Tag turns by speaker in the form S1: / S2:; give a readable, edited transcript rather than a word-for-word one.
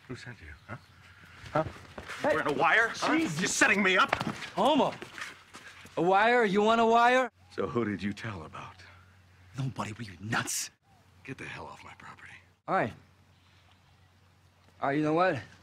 S1: Who sent you, huh? Huh? Hey. Wearing a wire? Huh? You're setting me up?
S2: Homo. A wire? You want a wire?
S1: So who did you tell about?
S2: Nobody. Were you nuts?
S1: Get the hell off my property.
S2: All right. All right, you know what?